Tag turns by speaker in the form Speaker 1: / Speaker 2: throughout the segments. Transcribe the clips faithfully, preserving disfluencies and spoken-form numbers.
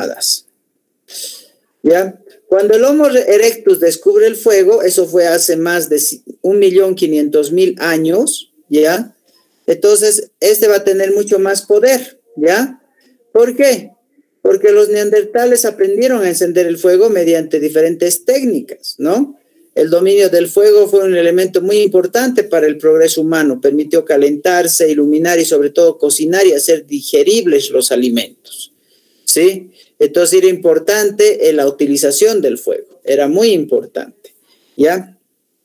Speaker 1: nómadas. ¿Ya? Cuando el Homo erectus descubre el fuego, eso fue hace más de un millón quinientos mil años, ¿ya? Entonces, este va a tener mucho más poder, ¿ya? ¿Por qué? Porque los neandertales aprendieron a encender el fuego mediante diferentes técnicas, ¿no? El dominio del fuego fue un elemento muy importante para el progreso humano, permitió calentarse, iluminar y sobre todo cocinar y hacer digeribles los alimentos, ¿sí? Entonces era importante la utilización del fuego, era muy importante, ¿ya?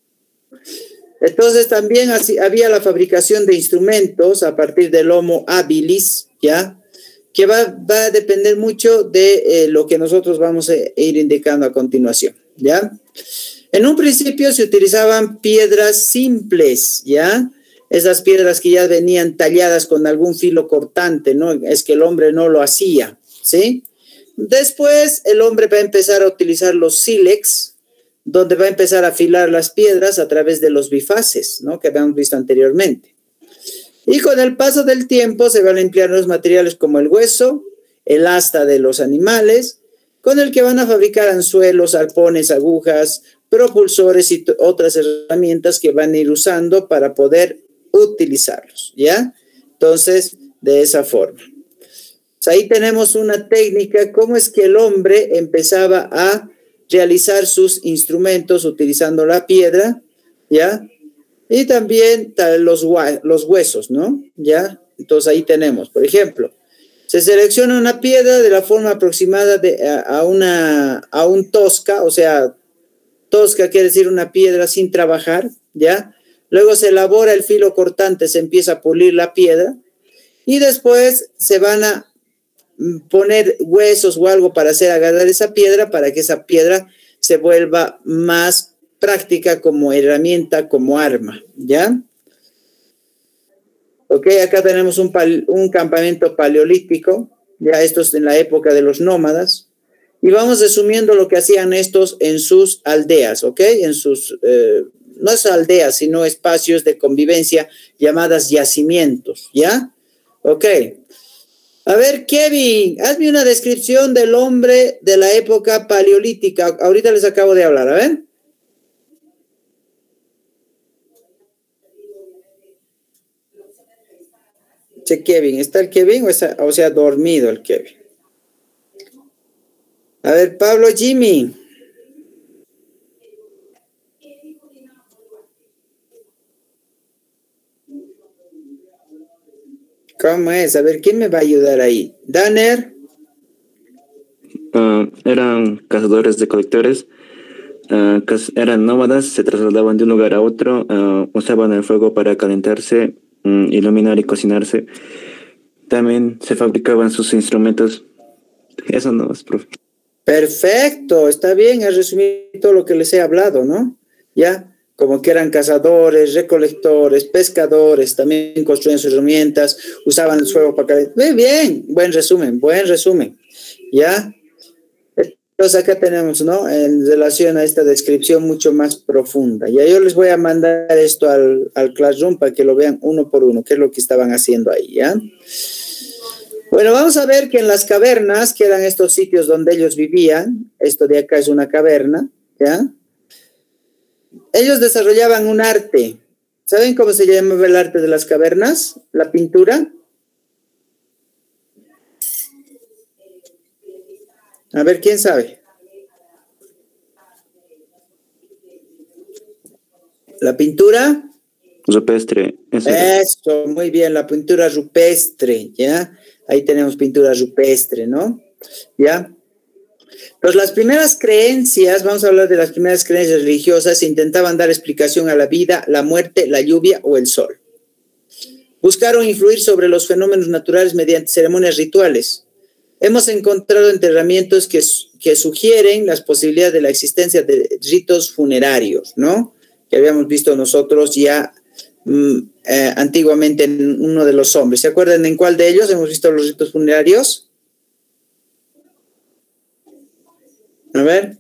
Speaker 1: Entonces también así, había la fabricación de instrumentos a partir del Homo habilis, ¿ya? Que va, va a depender mucho de eh, lo que nosotros vamos a ir indicando a continuación, ¿ya? En un principio se utilizaban piedras simples, ¿ya? Esas piedras que ya venían talladas con algún filo cortante, ¿no? Es que el hombre no lo hacía, ¿sí? Después el hombre va a empezar a utilizar los sílex, donde va a empezar a afilar las piedras a través de los bifaces, ¿no? Que habíamos visto anteriormente. Y con el paso del tiempo se van a emplear los materiales como el hueso, el asta de los animales, con el que van a fabricar anzuelos, arpones, agujas, propulsores y otras herramientas que van a ir usando para poder utilizarlos, ¿ya? Entonces, de esa forma. Ahí tenemos una técnica, cómo es que el hombre empezaba a realizar sus instrumentos utilizando la piedra, ¿ya? Y también los, los huesos, ¿no? ¿Ya? Entonces ahí tenemos, por ejemplo, se selecciona una piedra de la forma aproximada de, a, a, una, a un tosca, o sea, tosca quiere decir una piedra sin trabajar, ¿ya? Luego se elabora el filo cortante, se empieza a pulir la piedra y después se van a poner huesos o algo para hacer agarrar esa piedra para que esa piedra se vuelva más práctica como herramienta, como arma, ¿ya? Ok, acá tenemos un, pal, un campamento paleolítico, ya esto es en la época de los nómadas, y vamos resumiendo lo que hacían estos en sus aldeas, ok, en sus, eh, no es aldeas, sino espacios de convivencia llamadas yacimientos, ¿ya? Ok. A ver, Kevin, hazme una descripción del hombre de la época paleolítica. Ahorita les acabo de hablar, a ver. Che, Kevin, ¿está el Kevin o, está, o sea, dormido el Kevin? A ver, Pablo, Jimmy. ¿Cómo es? A ver, ¿quién me va a ayudar ahí? ¿Danner?
Speaker 2: Uh, eran cazadores de colectores, uh, eran nómadas, se trasladaban de un lugar a otro, uh, usaban el fuego para calentarse, um, iluminar y cocinarse. También se fabricaban sus instrumentos. Eso no es, profe.
Speaker 1: Perfecto, está bien, he resumido todo lo que les he hablado, ¿no? Ya, como que eran cazadores, recolectores, pescadores, también construían sus herramientas, usaban el fuego para calentar. Muy bien, buen resumen, buen resumen, ¿ya? Entonces acá tenemos, ¿no? En relación a esta descripción mucho más profunda. Ya yo les voy a mandar esto al, al Classroom para que lo vean uno por uno, qué es lo que estaban haciendo ahí, ¿ya? Bueno, vamos a ver que en las cavernas, que eran estos sitios donde ellos vivían, esto de acá es una caverna, ¿ya? Ellos desarrollaban un arte. ¿Saben cómo se llama el arte de las cavernas? La pintura. A ver, ¿quién sabe? ¿La pintura?
Speaker 2: Rupestre.
Speaker 1: Eso, eso, muy bien, la pintura rupestre, ¿ya? Ahí tenemos pintura rupestre, ¿no? ¿Ya? Pues las primeras creencias, vamos a hablar de las primeras creencias religiosas, intentaban dar explicación a la vida, la muerte, la lluvia o el sol. Buscaron influir sobre los fenómenos naturales mediante ceremonias rituales. Hemos encontrado enterramientos que, que sugieren las posibilidades de la existencia de ritos funerarios, ¿no? Que habíamos visto nosotros ya mm, eh, antiguamente en uno de los hombres. ¿Se acuerdan en cuál de ellos hemos visto los ritos funerarios? A ver.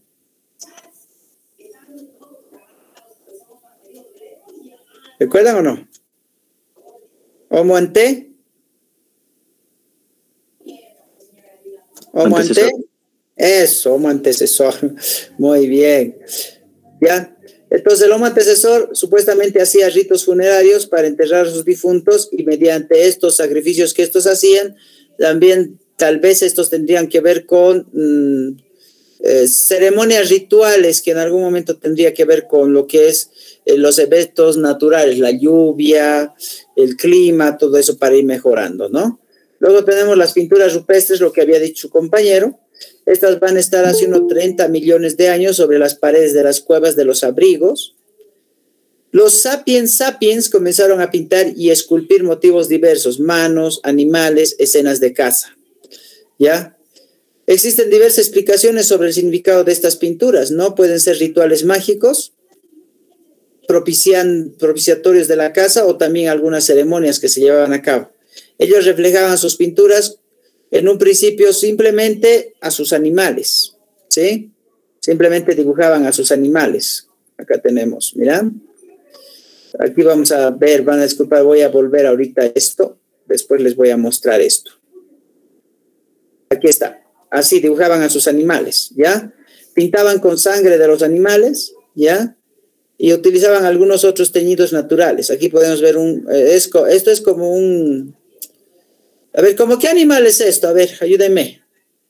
Speaker 1: ¿Recuerdan o no? ¿Homo ante? ¿Homo ante? Eso, homo antecesor. Muy bien. ¿Ya? Entonces el homo antecesor supuestamente hacía ritos funerarios para enterrar a sus difuntos y mediante estos sacrificios que estos hacían, también tal vez estos tendrían que ver con mmm, eh, ceremonias rituales que en algún momento tendría que ver con lo que es eh, los eventos naturales, la lluvia, el clima, todo eso para ir mejorando, ¿no? Luego tenemos las pinturas rupestres, lo que había dicho su compañero. Estas van a estar hace unos treinta millones de años sobre las paredes de las cuevas de los abrigos. Los sapiens sapiens comenzaron a pintar y esculpir motivos diversos, manos, animales, escenas de caza. ¿Ya? Existen diversas explicaciones sobre el significado de estas pinturas, ¿no? Pueden ser rituales mágicos, propician, propiciatorios de la caza o también algunas ceremonias que se llevaban a cabo. Ellos reflejaban sus pinturas en un principio simplemente a sus animales, ¿sí? Simplemente dibujaban a sus animales. Acá tenemos, mira. Aquí vamos a ver, van a disculpar, voy a volver ahorita a esto. Después les voy a mostrar esto. Aquí está. Así dibujaban a sus animales, ¿ya? Pintaban con sangre de los animales, ¿ya? Y utilizaban algunos otros teñidos naturales. Aquí podemos ver un... Eh, es, esto es como un... A ver, ¿cómo qué animal es esto? A ver, ayúdenme.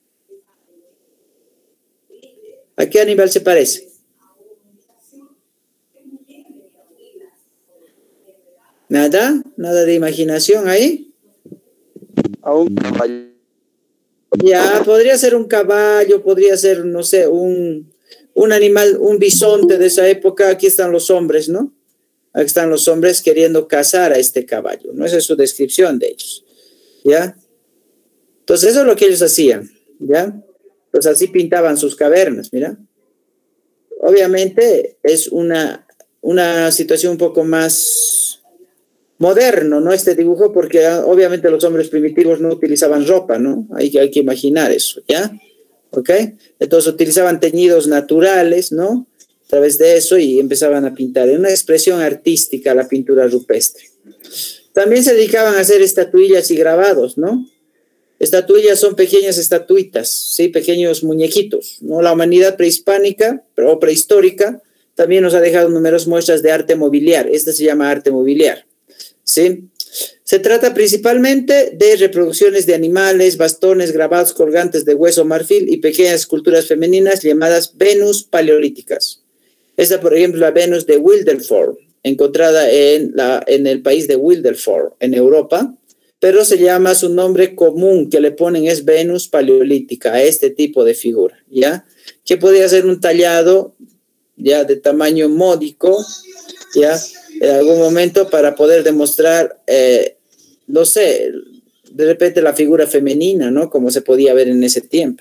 Speaker 1: ¿A qué animal se parece? ¿Nada? ¿Nada de imaginación ahí?
Speaker 3: A un caballo.
Speaker 1: Ya, podría ser un caballo, podría ser, no sé, un, un animal, un bisonte de esa época. Aquí están los hombres, ¿no? Aquí están los hombres queriendo cazar a este caballo, ¿no? Esa es su descripción de ellos, ¿ya? Entonces eso es lo que ellos hacían, ¿ya? Pues así pintaban sus cavernas, mira. Obviamente es una, una situación un poco más moderno, ¿no? Este dibujo, porque obviamente los hombres primitivos no utilizaban ropa, ¿no? Hay que, hay que imaginar eso, ¿ya? ¿Ok? Entonces utilizaban teñidos naturales, ¿no? A través de eso y empezaban a pintar. Es una expresión artística la pintura rupestre. También se dedicaban a hacer estatuillas y grabados, ¿no? Estatuillas son pequeñas estatuitas, ¿sí? Pequeños muñequitos, ¿no? La humanidad prehispánica o prehistórica también nos ha dejado numerosas muestras de arte mobiliar. Esta se llama arte mobiliar, ¿sí? Se trata principalmente de reproducciones de animales, bastones, grabados colgantes de hueso marfil y pequeñas esculturas femeninas llamadas Venus paleolíticas. Esta, por ejemplo, la Venus de Wilderford, encontrada en, la, en el país de Wilderford, en Europa, pero se llama, su nombre común que le ponen es Venus paleolítica, a este tipo de figura, ¿ya? Que podría ser un tallado, ya, de tamaño módico, ¿ya? En algún momento para poder demostrar, eh, no sé, de repente la figura femenina, ¿no? Como se podía ver en ese tiempo,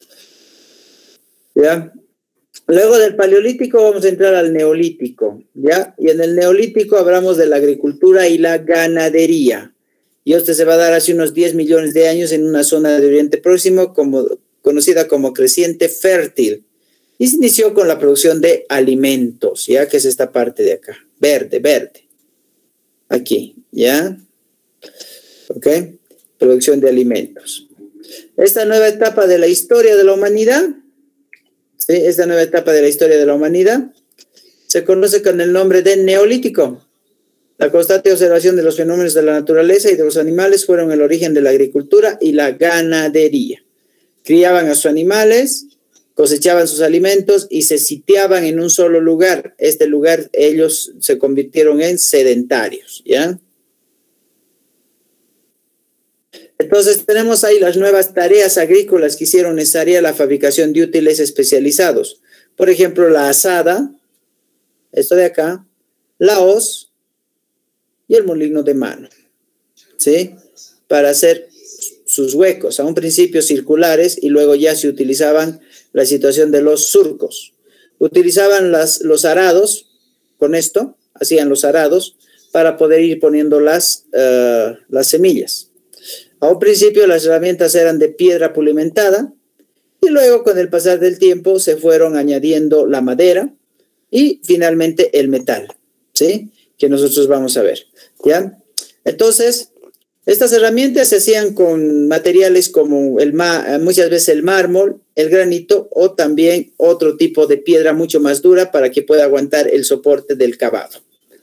Speaker 1: ¿ya? Luego del paleolítico vamos a entrar al neolítico, ¿ya? Y en el neolítico hablamos de la agricultura y la ganadería. Y esto se va a dar hace unos diez millones de años en una zona de Oriente Próximo como, conocida como creciente fértil. Y se inició con la producción de alimentos, ¿ya? Que es esta parte de acá, verde, verde. Aquí, ¿ya? ¿Ok? Producción de alimentos. Esta nueva etapa de la historia de la humanidad, ¿sí? Esta nueva etapa de la historia de la humanidad se conoce con el nombre de neolítico. La constante observación de los fenómenos de la naturaleza y de los animales fueron el origen de la agricultura y la ganadería. Criaban a sus animales, cosechaban sus alimentos y se sitiaban en un solo lugar. Este lugar ellos se convirtieron en sedentarios, ¿ya? Entonces tenemos ahí las nuevas tareas agrícolas que hicieron necesaria la fabricación de útiles especializados. Por ejemplo, la azada, esto de acá, la hoz y el molino de mano, ¿sí? Para hacer sus huecos, a un principio circulares y luego ya se utilizaban la situación de los surcos. Utilizaban las, los arados, con esto, hacían los arados para poder ir poniendo las, uh, las semillas. A un principio las herramientas eran de piedra pulimentada y luego con el pasar del tiempo se fueron añadiendo la madera y finalmente el metal, ¿sí? Que nosotros vamos a ver, ¿ya? Entonces, Estas herramientas se hacían con materiales como el ma muchas veces el mármol, el granito o también otro tipo de piedra mucho más dura para que pueda aguantar el soporte del cavado.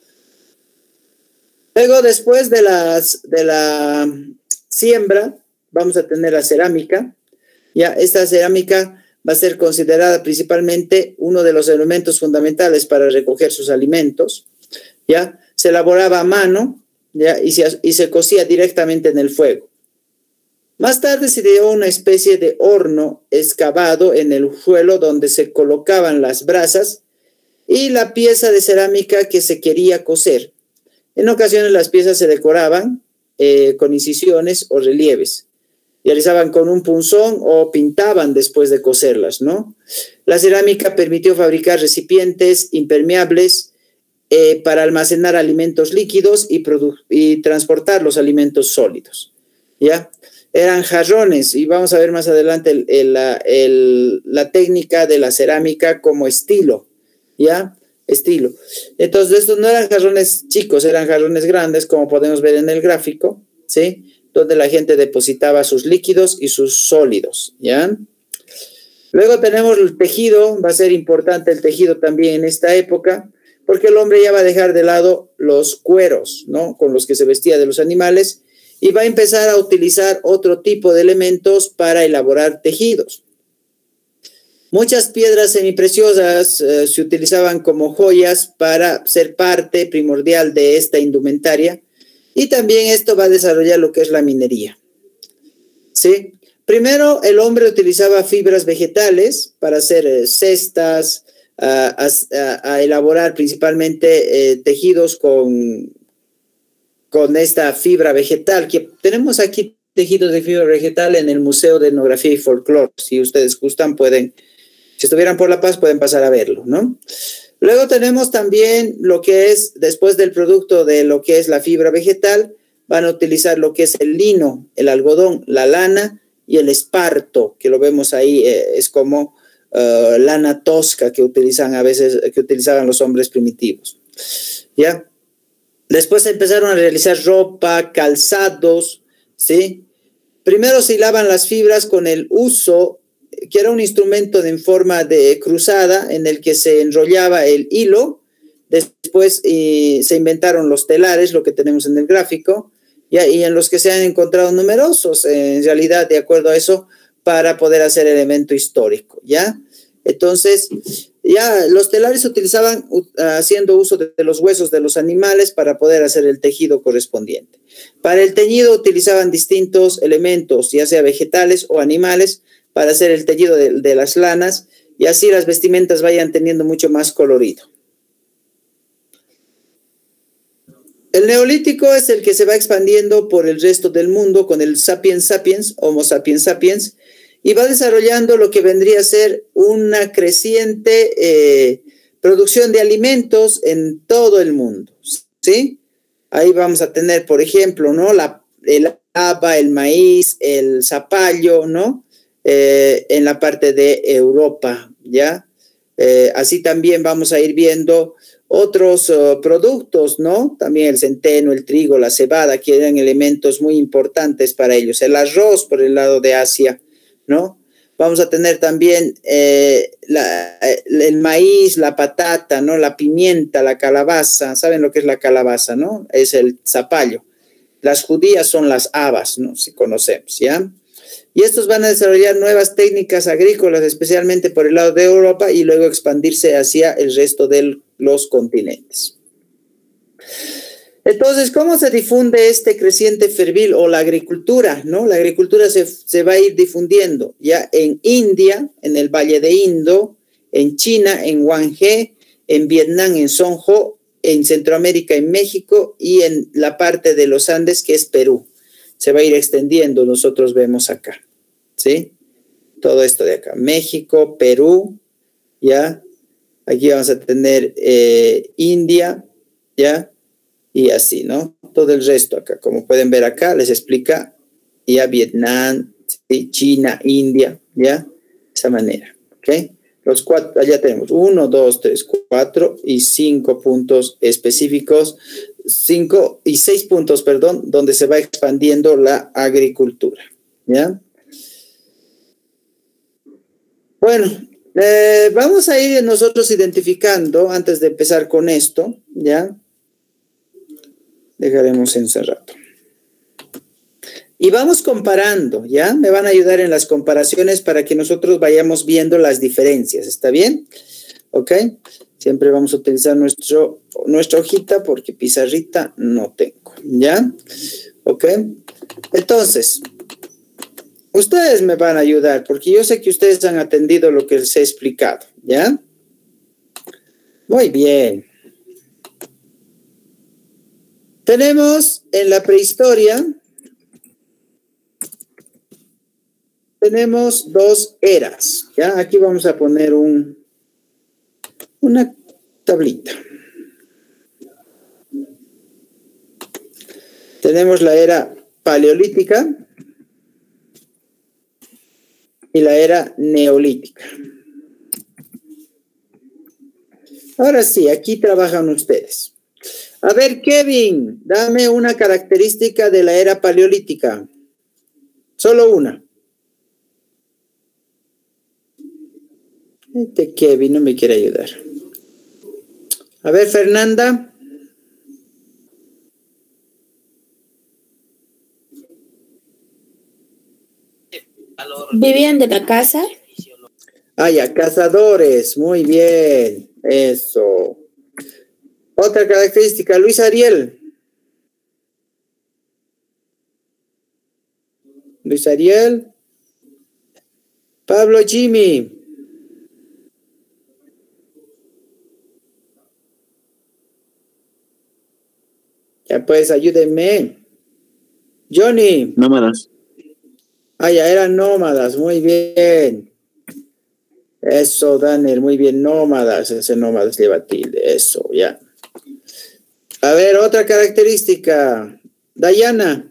Speaker 1: Luego, después de, las, de la siembra, vamos a tener la cerámica. Ya, esta cerámica va a ser considerada principalmente uno de los elementos fundamentales para recoger sus alimentos. Ya, se elaboraba a mano, ya, y, se, y se cocía directamente en el fuego. Más tarde se dio una especie de horno excavado en el suelo donde se colocaban las brasas y la pieza de cerámica que se quería cocer. En ocasiones las piezas se decoraban eh, con incisiones o relieves. Realizaban con un punzón o pintaban después de coserlas, ¿no? La cerámica permitió fabricar recipientes impermeables eh, para almacenar alimentos líquidos y, y transportar los alimentos sólidos, ¿ya? Eran jarrones, y vamos a ver más adelante el, el, la, el, la técnica de la cerámica como estilo, ¿ya? Estilo. Entonces, estos no eran jarrones chicos, eran jarrones grandes, como podemos ver en el gráfico, ¿sí? Donde la gente depositaba sus líquidos y sus sólidos, ¿ya? Luego tenemos el tejido. Va a ser importante el tejido también en esta época, porque el hombre ya va a dejar de lado los cueros, ¿no? Con los que se vestía de los animales, y va a empezar a utilizar otro tipo de elementos para elaborar tejidos. Muchas piedras semipreciosas eh, se utilizaban como joyas para ser parte primordial de esta indumentaria, y también esto va a desarrollar lo que es la minería, ¿sí? Primero, el hombre utilizaba fibras vegetales para hacer eh, cestas, a, a, a elaborar principalmente eh, tejidos con, con esta fibra vegetal, que tenemos aquí tejidos de fibra vegetal en el Museo de Etnografía y Folclore. Si ustedes gustan, pueden, si estuvieran por La Paz, pueden pasar a verlo, ¿no? Luego tenemos también lo que es, después del producto de lo que es la fibra vegetal, van a utilizar lo que es el lino, el algodón, la lana y el esparto, que lo vemos ahí, eh, es como uh, lana tosca que utilizan a veces, que utilizaban los hombres primitivos, ¿ya? Después empezaron a realizar ropa, calzados, ¿sí? Primero se hilaban las fibras con el uso, que era un instrumento en forma de cruzada en el que se enrollaba el hilo. Después eh, se inventaron los telares, lo que tenemos en el gráfico, ¿ya? Y en los que se han encontrado numerosos, eh, en realidad, de acuerdo a eso, para poder hacer elemento histórico, ¿ya? Entonces, ya los telares se utilizaban uh, haciendo uso de, de los huesos de los animales para poder hacer el tejido correspondiente. Para el teñido utilizaban distintos elementos, ya sea vegetales o animales, para hacer el tejido de, de las lanas, y así las vestimentas vayan teniendo mucho más colorido. El neolítico es el que se va expandiendo por el resto del mundo con el sapiens sapiens, Homo sapiens sapiens, y va desarrollando lo que vendría a ser una creciente eh, producción de alimentos en todo el mundo, ¿sí? Ahí vamos a tener, por ejemplo, ¿no? La, el haba, el maíz, el zapallo, ¿no? Eh, en la parte de Europa, ¿ya? Eh, así también vamos a ir viendo otros uh, productos, ¿no? También el centeno, el trigo, la cebada, que eran elementos muy importantes para ellos. El arroz por el lado de Asia, ¿no? Vamos a tener también eh, la, el maíz, la patata, ¿no? La pimienta, la calabaza. ¿Saben lo que es la calabaza, no? Es el zapallo. Las judías son las habas, ¿no? Si conocemos, ¿ya? Y estos van a desarrollar nuevas técnicas agrícolas, especialmente por el lado de Europa, y luego expandirse hacia el resto de los continentes. Entonces, ¿cómo se difunde este creciente fervil o la agricultura, ¿no? La agricultura se, se va a ir difundiendo ya en India, en el Valle de Indo, en China, en Guangzhou, en Vietnam, en Songho, en Centroamérica, en México, y en la parte de los Andes, que es Perú. Se va a ir extendiendo, nosotros vemos acá, ¿sí? Todo esto de acá, México, Perú, ¿ya? Aquí vamos a tener eh, India, ¿ya? Y así, ¿no? Todo el resto acá, como pueden ver acá, les explica ya Vietnam, ¿sí? China, India, ¿ya? De esa manera, ¿ok? Los cuatro, allá tenemos uno, dos, tres, cuatro y cinco puntos específicos, cinco y seis puntos, perdón, donde se va expandiendo la agricultura, ¿ya? Bueno, eh, vamos a ir nosotros identificando, antes de empezar con esto, ¿ya? Dejaremos encerrado. Y vamos comparando, ¿ya? Me van a ayudar en las comparaciones para que nosotros vayamos viendo las diferencias, ¿está bien? ¿Ok? Siempre vamos a utilizar nuestro, nuestra hojita porque pizarrita no tengo, ¿ya? ¿Ok? Entonces, ustedes me van a ayudar porque yo sé que ustedes han atendido lo que les he explicado, ¿ya? Muy bien. Tenemos en la prehistoria, tenemos dos eras, ¿ya? Aquí vamos a poner un, una tablita. Tenemos la era paleolítica y la era neolítica. Ahora sí, aquí trabajan ustedes. A ver, Kevin, dame una característica de la era paleolítica. Solo una. Este Kevin no me quiere ayudar. A ver, Fernanda.
Speaker 4: Vivían de la casa.
Speaker 1: Ah, ya, cazadores. Muy bien. Eso. Otra característica, Luis Ariel. Luis Ariel. Pablo Jimmy. Ya pues, ayúdenme. Johnny.
Speaker 2: Nómadas.
Speaker 1: Ah, ya eran nómadas, muy bien. Eso, Daniel, muy bien, nómadas, ese nómadas lleva tilde, eso, ya. A ver, otra característica. Dayana.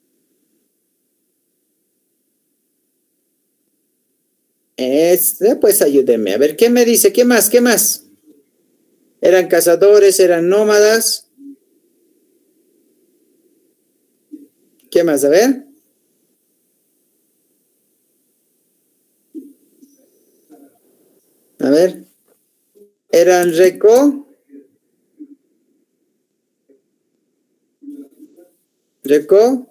Speaker 1: Es, pues ayúdenme. A ver, ¿qué me dice? ¿Qué más? ¿Qué más? ¿Eran cazadores? ¿Eran nómadas? ¿Qué más? A ver. A ver. ¿Eran reco? ¿Reco?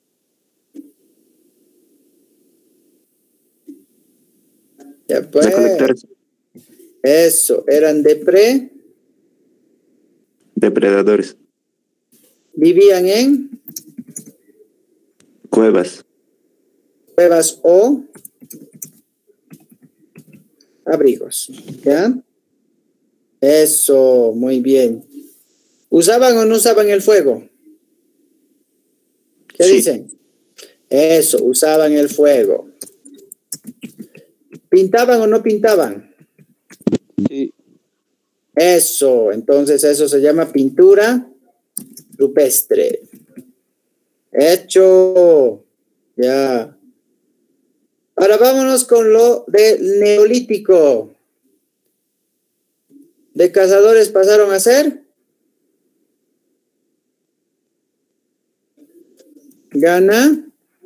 Speaker 1: Ya pues.
Speaker 2: Recolectores.
Speaker 1: Eso. ¿Eran depre?
Speaker 2: Depredadores.
Speaker 1: ¿Vivían en?
Speaker 2: Cuevas.
Speaker 1: Cuevas o abrigos. ¿Ya? Eso, muy bien. ¿Usaban o no usaban el fuego? ¿Qué
Speaker 2: Sí.
Speaker 1: dicen? Eso, usaban el fuego. ¿Pintaban o no pintaban?
Speaker 3: Sí.
Speaker 1: Eso, entonces eso se llama pintura rupestre. Hecho. Ya. Ahora vámonos con lo del neolítico. ¿De cazadores pasaron a ser? ¿Gana?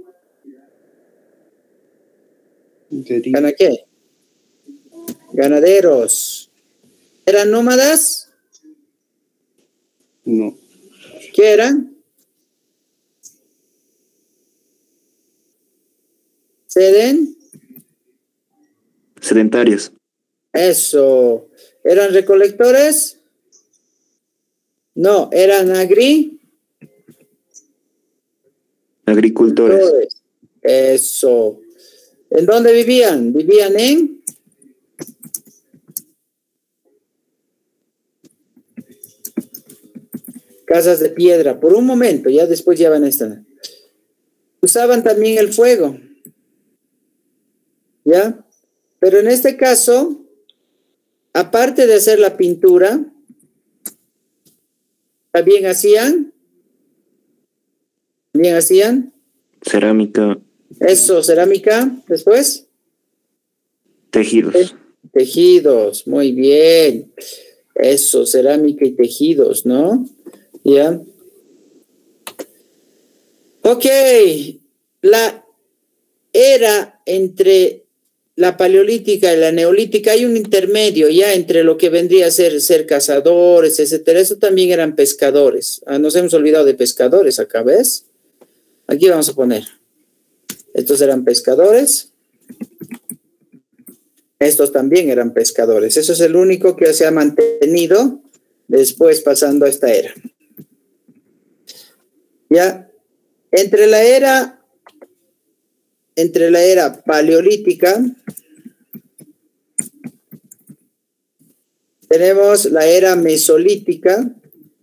Speaker 1: ¿Gana qué? Ganaderos. ¿Eran nómadas?
Speaker 3: No.
Speaker 1: ¿Qué eran? ¿Seden?
Speaker 2: Sedentarios.
Speaker 1: Eso. ¿Eran recolectores? No, eran agri.
Speaker 2: Agricultores.
Speaker 1: Eso. ¿En dónde vivían? ¿Vivían en? Casas de piedra. Por un momento, ya después ya van a estar. Usaban también el fuego. ¿Ya? Pero en este caso, aparte de hacer la pintura, también hacían, también hacían,
Speaker 2: Cerámica.
Speaker 1: eso, cerámica, después,
Speaker 2: Tejidos.
Speaker 1: Tejidos, muy bien. Eso, cerámica y tejidos, ¿no? Ya. Ok, la era entre la paleolítica y la neolítica, hay un intermedio ya entre lo que vendría a ser ser cazadores, etcétera. Eso también eran pescadores. Ah, nos hemos olvidado de pescadores acá, ¿ves? Aquí vamos a poner. Estos eran pescadores. Estos también eran pescadores. Eso es el único que se ha mantenido después pasando a esta era. Ya, entre la era, entre la era paleolítica, tenemos la era mesolítica.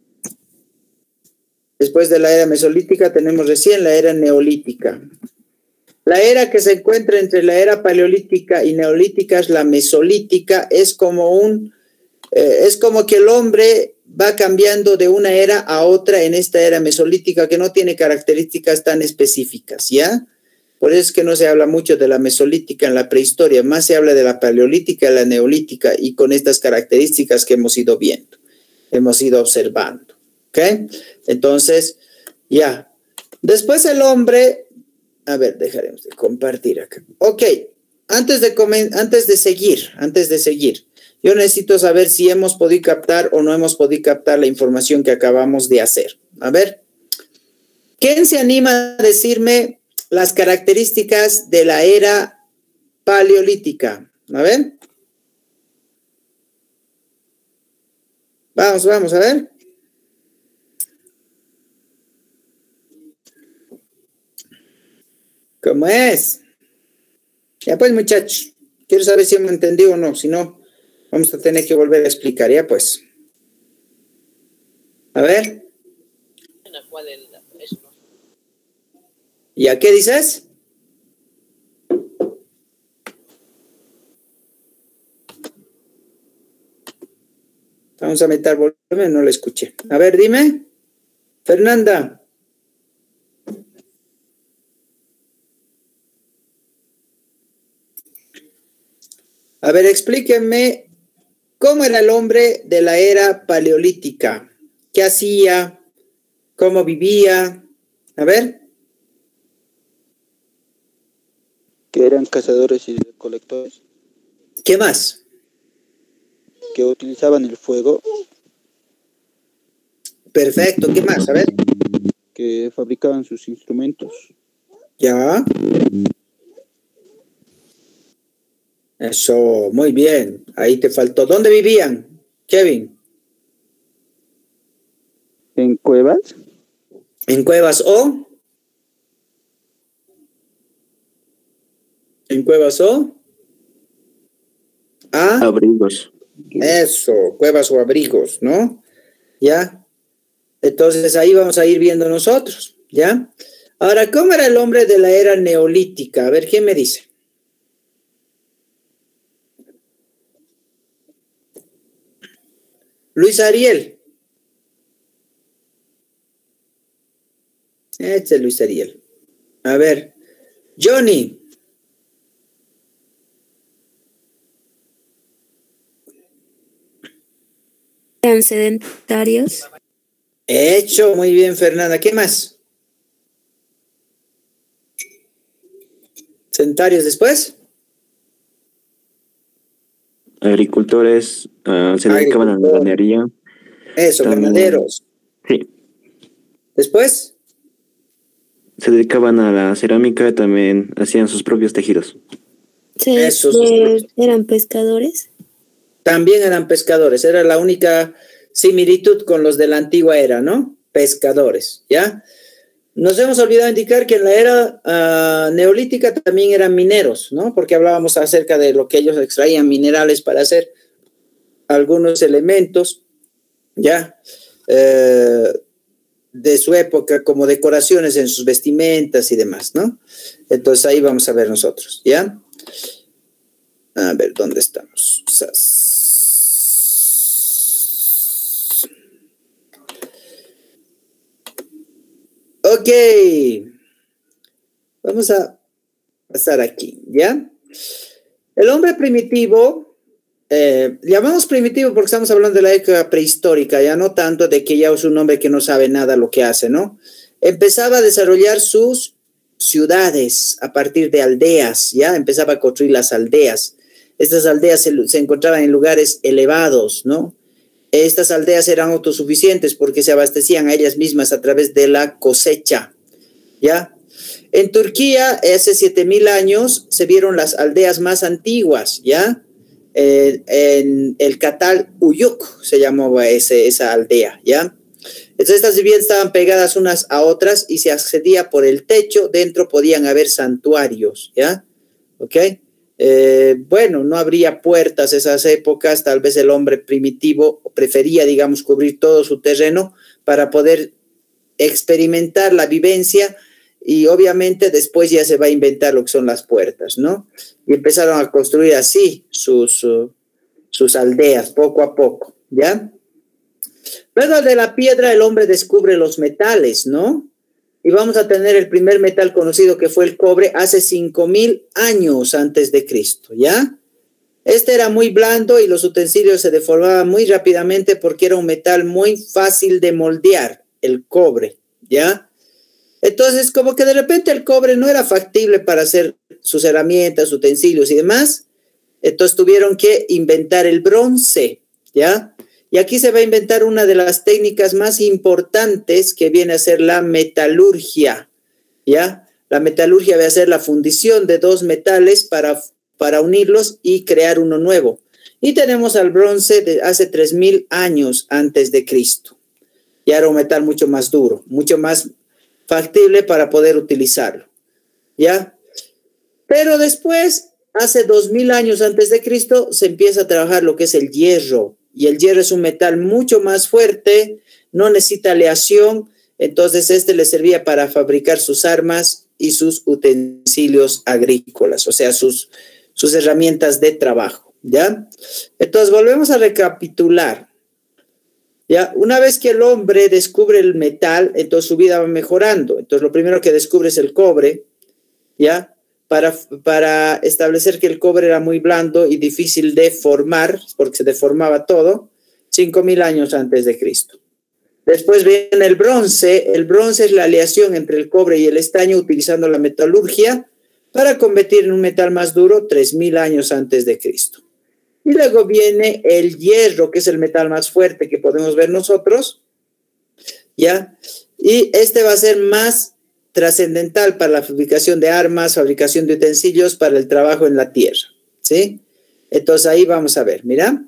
Speaker 1: Después de la era mesolítica tenemos recién la era neolítica. La era que se encuentra entre la era paleolítica y neolítica es la mesolítica. Es como un, eh, es como que el hombre va cambiando de una era a otra en esta era mesolítica que no tiene características tan específicas, ¿ya? Por eso es que no se habla mucho de la mesolítica en la prehistoria, más se habla de la paleolítica y la neolítica y con estas características que hemos ido viendo, hemos ido observando, ¿ok? Entonces, ya. Después el hombre... A ver, dejaremos de compartir acá. Ok, antes de, antes de seguir, antes de seguir, yo necesito saber si hemos podido captar o no hemos podido captar la información que acabamos de hacer. A ver, ¿quién se anima a decirme las características de la era paleolítica? A ver. Vamos, vamos, a ver. ¿Cómo es? Ya pues, muchachos, quiero saber si me entendí o no, si no, vamos a tener que volver a explicar, ya pues. A ver. ¿Ya qué dices? Vamos a meter volumen, no lo escuché. A ver, dime. Fernanda. A ver, explíquenme cómo era el hombre de la era paleolítica. ¿Qué hacía? ¿Cómo vivía? A ver.
Speaker 3: Que eran cazadores y recolectores.
Speaker 1: ¿Qué más?
Speaker 3: Que utilizaban el fuego.
Speaker 1: Perfecto, ¿qué más? A ver.
Speaker 3: Que fabricaban sus instrumentos.
Speaker 1: Ya. Eso, muy bien. Ahí te faltó. ¿Dónde vivían, Kevin?
Speaker 3: En cuevas.
Speaker 1: ¿En cuevas o? ¿En cuevas o? ¿Ah?
Speaker 2: Abrigos.
Speaker 1: Eso, cuevas o abrigos, ¿no? ¿Ya? Entonces ahí vamos a ir viendo nosotros, ¿ya? Ahora, ¿cómo era el hombre de la era neolítica? A ver, ¿quién me dice? Luis Ariel. Este es Luis Ariel. A ver, Johnny.
Speaker 4: Eran sedentarios.
Speaker 1: Hecho, muy bien, Fernanda. ¿Qué más? ¿Sedentarios después?
Speaker 2: Agricultores, uh, se dedicaban a la ganadería.
Speaker 1: Eso,
Speaker 2: También,
Speaker 1: ganaderos.
Speaker 2: Sí.
Speaker 1: ¿Después?
Speaker 2: Se dedicaban a la cerámica, también hacían sus propios tejidos.
Speaker 4: Sí,
Speaker 1: Eso,
Speaker 4: eh, eran pescadores.
Speaker 1: También eran pescadores. Era la única similitud con los de la antigua era, ¿no? Pescadores, ¿ya? Nos hemos olvidado indicar que en la era uh, neolítica también eran mineros, ¿no? Porque hablábamos acerca de lo que ellos extraían minerales para hacer algunos elementos, ¿ya? Eh, de su época, como decoraciones en sus vestimentas y demás, ¿no? Entonces ahí vamos a ver nosotros, ¿ya? A ver, ¿dónde estamos? Ok. Vamos a pasar aquí, ¿ya? El hombre primitivo eh, llamamos primitivo porque estamos hablando de la época prehistórica, ya no tanto de que ya es un hombre que no sabe nada lo que hace, ¿no? Empezaba a desarrollar sus ciudades a partir de aldeas, ya empezaba a construir las aldeas. Estas aldeas se, se encontraban en lugares elevados, ¿no? Estas aldeas eran autosuficientes porque se abastecían a ellas mismas a través de la cosecha, ¿ya? En Turquía, hace siete mil años, se vieron las aldeas más antiguas, ¿ya? Eh, en el Katal Uyuk se llamaba ese, esa aldea, ¿ya? Entonces, estas viviendas estaban pegadas unas a otras y se accedía por el techo. Dentro podían haber santuarios, ¿ya? ¿Ok? Eh, bueno, no habría puertas esas épocas. Tal vez el hombre primitivo prefería, digamos, cubrir todo su terreno para poder experimentar la vivencia. Y obviamente después ya se va a inventar lo que son las puertas, ¿no? Y empezaron a construir así sus, uh, sus aldeas, poco a poco, ¿ya? Luego de la piedra el hombre descubre los metales, ¿no? Y vamos a tener el primer metal conocido que fue el cobre hace cinco mil años antes de Cristo, ¿ya? Este era muy blando y los utensilios se deformaban muy rápidamente porque era un metal muy fácil de moldear, el cobre, ¿ya? Entonces, como que de repente el cobre no era factible para hacer sus herramientas, utensilios y demás. Entonces tuvieron que inventar el bronce, ¿ya? Y aquí se va a inventar una de las técnicas más importantes que viene a ser la metalurgia, ¿ya? La metalurgia va a ser la fundición de dos metales para, para unirlos y crear uno nuevo. Y tenemos al bronce de hace tres mil años antes de Cristo. Ya era un metal mucho más duro, mucho más factible para poder utilizarlo, ¿ya? Pero después, hace dos mil años antes de Cristo, se empieza a trabajar lo que es el hierro, y el hierro es un metal mucho más fuerte, no necesita aleación, entonces este le servía para fabricar sus armas y sus utensilios agrícolas, o sea, sus, sus herramientas de trabajo, ¿ya? Entonces, volvemos a recapitular. Ya, una vez que el hombre descubre el metal, entonces su vida va mejorando. Entonces, lo primero que descubre es el cobre, ¿ya? Para, para establecer que el cobre era muy blando y difícil de formar, porque se deformaba todo, cinco mil años antes de Cristo. Después viene el bronce. El bronce es la aleación entre el cobre y el estaño utilizando la metalurgia para convertir en un metal más duro tres mil años antes de Cristo. Y luego viene el hierro, que es el metal más fuerte que podemos ver nosotros, ¿ya? Y este va a ser más trascendental para la fabricación de armas, fabricación de utensilios, para el trabajo en la tierra, ¿sí? Entonces ahí vamos a ver, mira.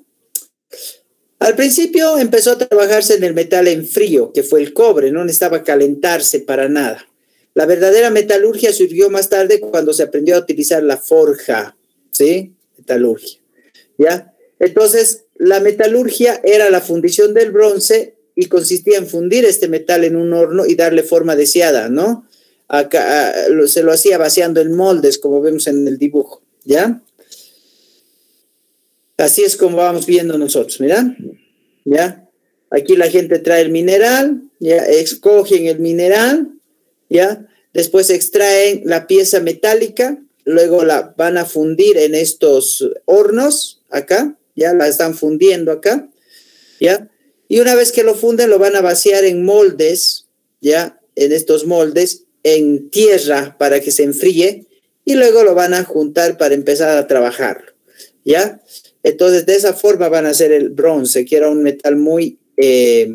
Speaker 1: Al principio empezó a trabajarse en el metal en frío, que fue el cobre, no necesitaba calentarse para nada. La verdadera metalurgia surgió más tarde cuando se aprendió a utilizar la forja, ¿sí? Metalurgia. ¿Ya? Entonces, la metalurgia era la fundición del bronce y consistía en fundir este metal en un horno y darle forma deseada, ¿no? Acá, a, se lo hacía vaciando en moldes, como vemos en el dibujo, ¿ya? Así es como vamos viendo nosotros, ¿mira? ¿Ya? Aquí la gente trae el mineral, ¿ya? Escogen el mineral, ¿ya? Después extraen la pieza metálica, luego la van a fundir en estos hornos, acá, ya la están fundiendo acá, ya, y una vez que lo funden lo van a vaciar en moldes, ya, en estos moldes, en tierra para que se enfríe, y luego lo van a juntar para empezar a trabajarlo, ya. Entonces de esa forma van a hacer el bronce, que era un metal muy, eh,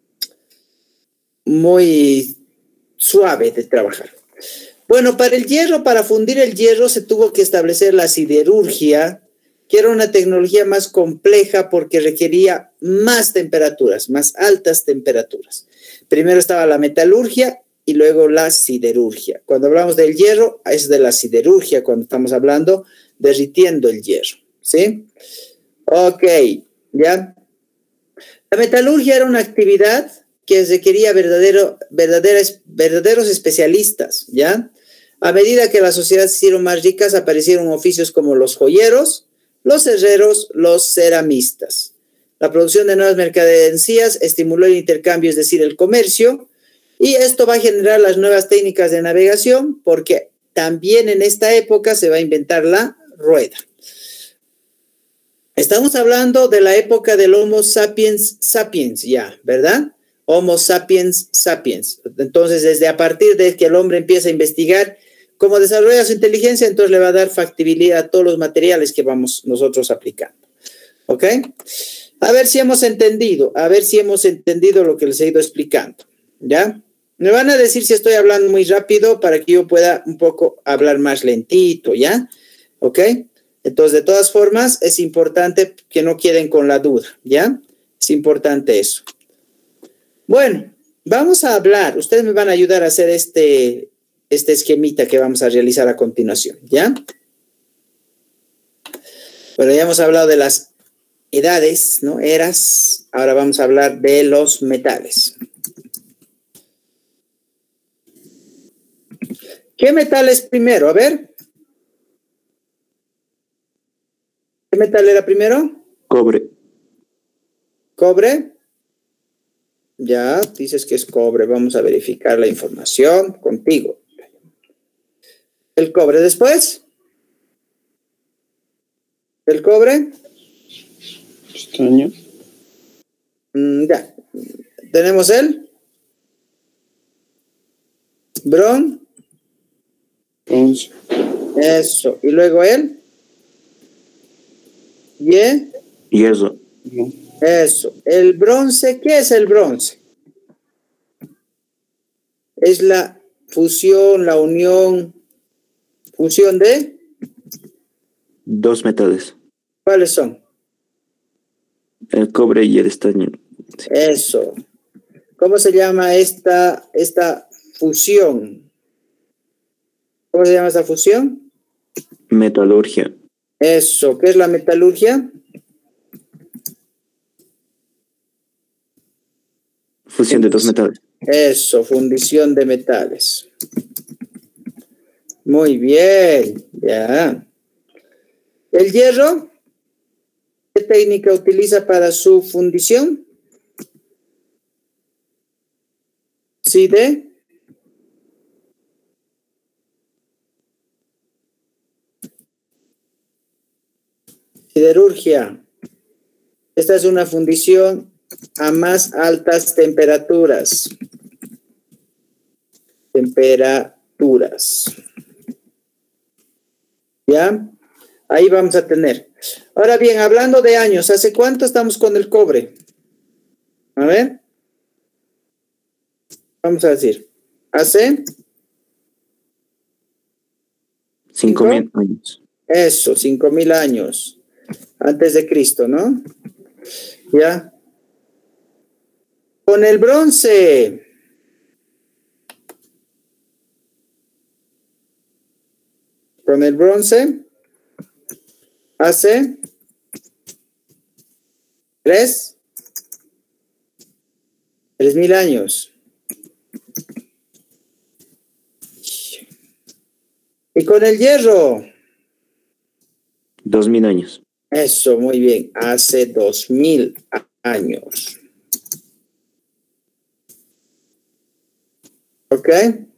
Speaker 1: muy suave de trabajar. Bueno, para el hierro, para fundir el hierro se tuvo que establecer la siderurgia, que era una tecnología más compleja porque requería más temperaturas, más altas temperaturas. Primero estaba la metalurgia y luego la siderurgia. Cuando hablamos del hierro, es de la siderurgia cuando estamos hablando derritiendo el hierro, ¿sí? Ok, ¿ya? La metalurgia era una actividad que requería verdadero, verdaderos, verdaderos especialistas, ¿ya? A medida que las sociedades se hicieron más ricas, aparecieron oficios como los joyeros, los herreros, los ceramistas. La producción de nuevas mercaderías estimuló el intercambio, es decir, el comercio, y esto va a generar las nuevas técnicas de navegación, porque también en esta época se va a inventar la rueda. Estamos hablando de la época del Homo sapiens sapiens, ya, ¿verdad? Homo sapiens sapiens. Entonces, desde a partir de que el hombre empieza a investigar cómo desarrolla su inteligencia, entonces le va a dar factibilidad a todos los materiales que vamos nosotros aplicando. ¿Ok? A ver si hemos entendido, a ver si hemos entendido lo que les he ido explicando. ¿Ya? Me van a decir si estoy hablando muy rápido para que yo pueda un poco hablar más lentito, ¿ya? ¿Ok? Entonces, de todas formas, es importante que no queden con la duda, ¿ya? Es importante eso. Bueno, vamos a hablar. Ustedes me van a ayudar a hacer este, este esquemita que vamos a realizar a continuación, ¿ya? Bueno, ya hemos hablado de las edades, ¿no? Eras. Ahora vamos a hablar de los metales. ¿Qué metal es primero? A ver. ¿Qué metal era primero?
Speaker 2: Cobre.
Speaker 1: ¿Cobre? Ya, dices que es cobre. Vamos a verificar la información contigo. ¿El cobre después? ¿El cobre?
Speaker 3: Estaño.
Speaker 1: Mm, ya. ¿Tenemos el? ¿Bron?
Speaker 3: Bronce.
Speaker 1: Eso. ¿Y luego él? ¿Y?
Speaker 2: Hierro.
Speaker 3: No.
Speaker 1: Eso. El bronce, ¿qué es el bronce? Es la fusión, la unión, fusión de...
Speaker 2: Dos metales.
Speaker 1: ¿Cuáles son?
Speaker 2: El cobre y el estaño. Sí.
Speaker 1: Eso. ¿Cómo se llama esta, esta fusión? ¿Cómo se llama esta fusión?
Speaker 2: Metalurgia.
Speaker 1: Eso. ¿Qué es la metalurgia?
Speaker 2: Fusión de dos metales.
Speaker 1: Eso, fundición de metales. Muy bien, ya. ¿El hierro? ¿Qué técnica utiliza para su fundición? ¿Sí de? Siderurgia. Esta es una fundición a más altas temperaturas. Temperaturas. ¿Ya? Ahí vamos a tener. Ahora bien, hablando de años, ¿hace cuánto estamos con el cobre? A ver. Vamos a decir. ¿Hace?
Speaker 2: Cinco mil años.
Speaker 1: Eso, cinco mil años. Antes de Cristo, ¿no? ¿Ya? Con el bronce. Con el bronce. Hace. Tres. Tres mil años. Y con el hierro.
Speaker 2: Dos mil años.
Speaker 1: Eso, muy bien. Hace dos mil años. ¿Ok?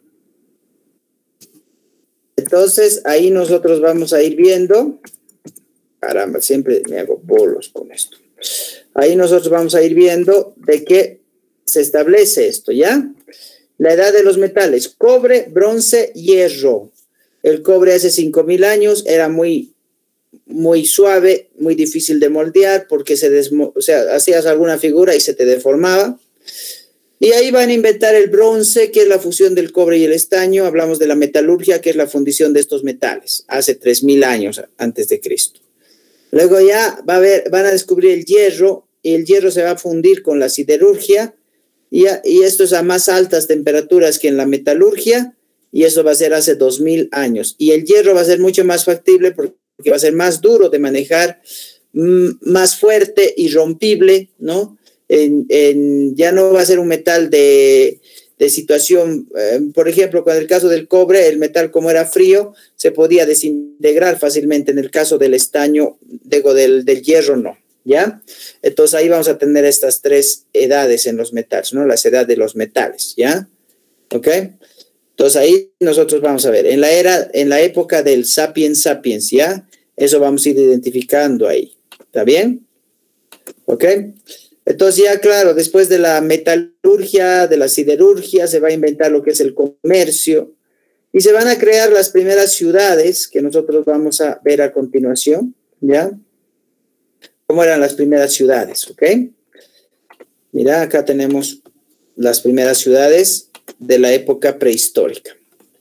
Speaker 1: Entonces, ahí nosotros vamos a ir viendo. Caramba, siempre me hago bolos con esto. Ahí nosotros vamos a ir viendo de qué se establece esto, ¿ya? La edad de los metales. Cobre, bronce, hierro. El cobre hace cinco mil años era muy, muy suave, muy difícil de moldear porque se desmo- o sea, hacías alguna figura y se te deformaba. Y ahí van a inventar el bronce, que es la fusión del cobre y el estaño. Hablamos de la metalurgia, que es la fundición de estos metales, hace tres mil años antes de Cristo. Luego ya va a haber, van a descubrir el hierro, y el hierro se va a fundir con la siderurgia, y, a, y esto es a más altas temperaturas que en la metalurgia, y eso va a ser hace dos mil años. Y el hierro va a ser mucho más factible porque va a ser más duro de manejar, mmm, más fuerte y rompible, ¿no? En, en, ya no va a ser un metal de, de situación, eh, por ejemplo, con el caso del cobre, el metal como era frío, se podía desintegrar fácilmente. En el caso del estaño, digo, del, del hierro, no, ¿ya? Entonces ahí vamos a tener estas tres edades en los metales, ¿no? Las edades de los metales, ¿ya? ¿Ok? Entonces ahí nosotros vamos a ver, en la era, en la época del sapiens sapiens, ¿ya? Eso vamos a ir identificando ahí. ¿Está bien? ¿Ok? Entonces ya, claro, después de la metalurgia, de la siderurgia, se va a inventar lo que es el comercio y se van a crear las primeras ciudades que nosotros vamos a ver a continuación, ¿ya? ¿Cómo eran las primeras ciudades? ¿Ok? Mira, acá tenemos las primeras ciudades de la época prehistórica.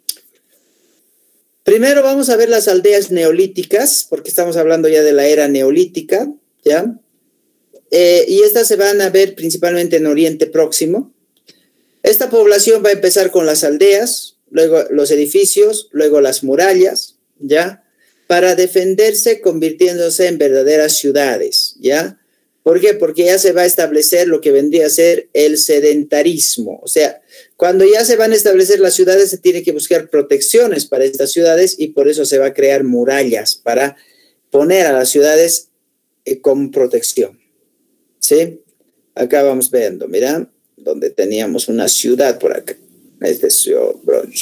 Speaker 1: Primero vamos a ver las aldeas neolíticas, porque estamos hablando ya de la era neolítica, ¿ya? Eh, y estas se van a ver principalmente en Oriente Próximo. Esta población va a empezar con las aldeas, luego los edificios, luego las murallas, ¿ya? Para defenderse convirtiéndose en verdaderas ciudades, ¿ya? ¿Por qué? Porque ya se va a establecer lo que vendría a ser el sedentarismo. O sea, cuando ya se van a establecer las ciudades, se tiene que buscar protecciones para estas ciudades y por eso se va a crear murallas para poner a las ciudades eh, con protección. ¿Sí? Acá vamos viendo, mira, donde teníamos una ciudad por acá. Este es yo,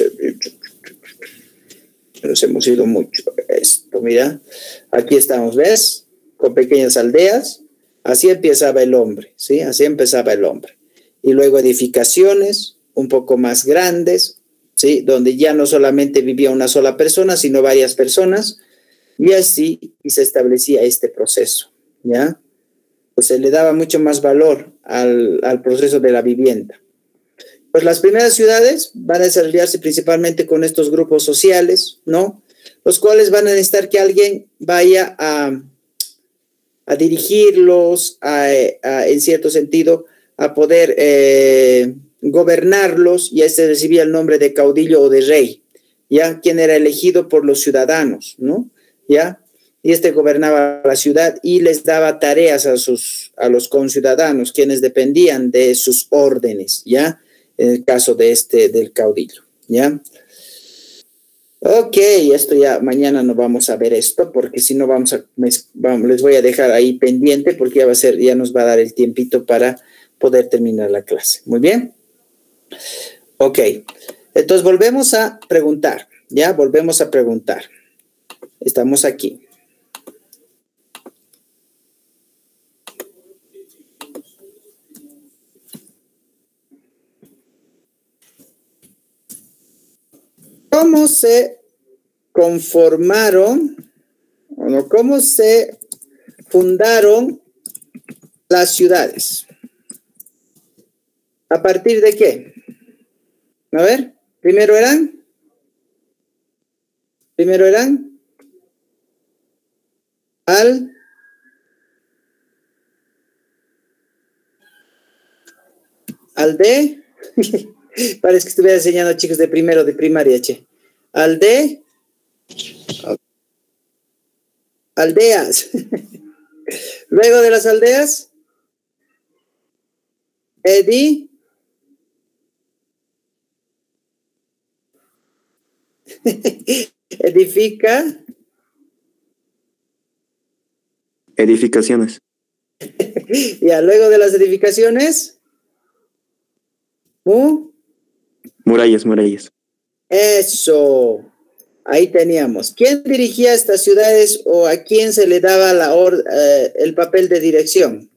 Speaker 1: nos hemos ido mucho. Esto, mira, aquí estamos, ¿ves? Con pequeñas aldeas. Así empezaba el hombre, ¿sí? Así empezaba el hombre. Y luego edificaciones un poco más grandes, ¿sí? Donde ya no solamente vivía una sola persona, sino varias personas. Y así y se establecía este proceso, ¿ya? Pues se le daba mucho más valor al, al proceso de la vivienda. Pues las primeras ciudades van a desarrollarse principalmente con estos grupos sociales, ¿no? Los cuales van a necesitar que alguien vaya a... a dirigirlos, a, a, en cierto sentido, a poder eh, gobernarlos, y este recibía el nombre de caudillo o de rey, ¿ya? Quien era elegido por los ciudadanos, ¿no? ¿Ya? Y este gobernaba la ciudad y les daba tareas a, sus, a los conciudadanos, quienes dependían de sus órdenes, ¿ya? En el caso de este, del caudillo, ¿ya? Ok, esto ya mañana no vamos a ver esto, porque si no vamos a, vamos, les voy a dejar ahí pendiente, porque ya va a ser, ya nos va a dar el tiempito para poder terminar la clase. Muy bien. Ok, entonces volvemos a preguntar, ya, volvemos a preguntar. Estamos aquí. ¿Cómo se conformaron, o no, cómo se fundaron las ciudades? ¿A partir de qué? A ver, primero eran, primero eran al al de parece que estuviera enseñando a chicos de primero de primaria, che. Al de aldeas. Luego de las aldeas, edi edifica
Speaker 2: Edificaciones.
Speaker 1: ya, luego de las edificaciones, ¿uh?
Speaker 2: Murallas, murallas.
Speaker 1: Eso, ahí teníamos. ¿Quién dirigía estas ciudades o a quién se le daba la or, eh, el papel de dirección?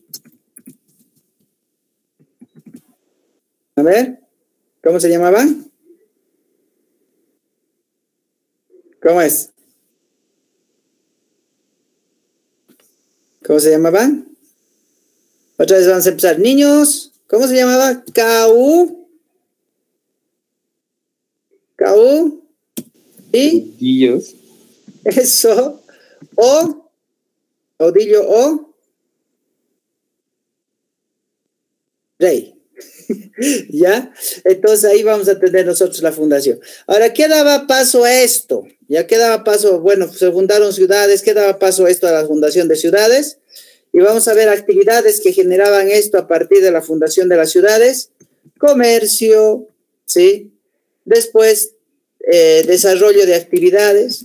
Speaker 1: A ver, ¿cómo se llamaban? ¿Cómo es? ¿Cómo se llamaban? Otra vez vamos a empezar. Niños, ¿cómo se llamaba? Cau. Cau. Y.
Speaker 5: Caudillos.
Speaker 1: Eso. O. Caudillo o. Rey. ¿Ya? Entonces ahí vamos a tener nosotros la fundación. Ahora, ¿qué daba paso a esto? ¿Ya qué daba paso? Bueno, se fundaron ciudades. ¿Qué daba paso a esto, a la fundación de ciudades? Y vamos a ver actividades que generaban esto a partir de la fundación de las ciudades. Comercio, ¿sí? Después, eh, desarrollo de actividades.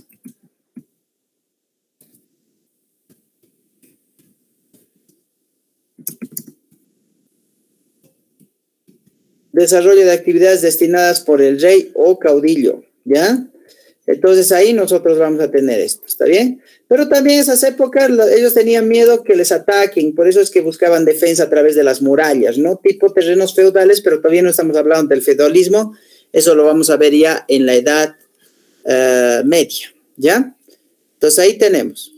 Speaker 1: Desarrollo de actividades destinadas por el rey o caudillo, ¿ya? Entonces ahí nosotros vamos a tener esto, ¿está bien? Pero también esas épocas ellos tenían miedo que les ataquen, por eso es que buscaban defensa a través de las murallas, ¿no? Tipo terrenos feudales, pero todavía no estamos hablando del feudalismo, eso lo vamos a ver ya en la Edad uh, Media, ¿ya? Entonces ahí tenemos.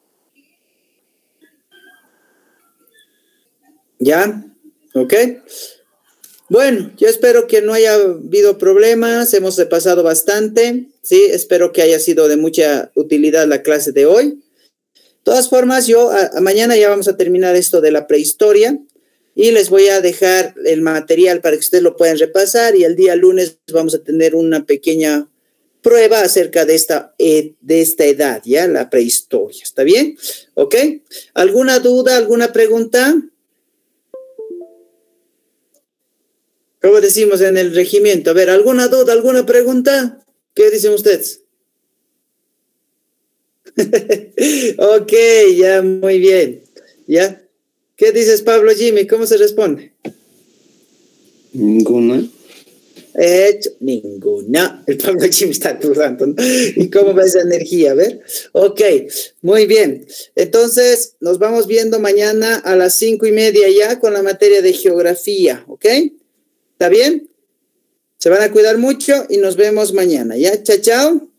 Speaker 1: ¿Ya? ¿Ok? Bueno, yo espero que no haya habido problemas, hemos repasado bastante, ¿sí? Espero que haya sido de mucha utilidad la clase de hoy. De todas formas, yo a, a mañana ya vamos a terminar esto de la prehistoria y les voy a dejar el material para que ustedes lo puedan repasar y el día lunes vamos a tener una pequeña prueba acerca de esta, eh, de esta edad, ¿ya? La prehistoria, ¿está bien? ¿Ok? ¿Alguna duda, alguna pregunta? ¿Cómo decimos en el regimiento? A ver, ¿alguna duda, alguna pregunta? ¿Qué dicen ustedes? Ok, ya, muy bien. ¿Ya? ¿Qué dices, Pablo Jimmy? ¿Cómo se responde?
Speaker 3: Ninguna.
Speaker 1: Hecho, ninguna. El Pablo Jimmy está dudando, ¿no? ¿Y cómo va esa energía? A ver. Ok, muy bien. Entonces, nos vamos viendo mañana a las cinco y media ya con la materia de geografía, ¿ok? ¿Está bien? Se van a cuidar mucho y nos vemos mañana, ¿ya? Chao, chao.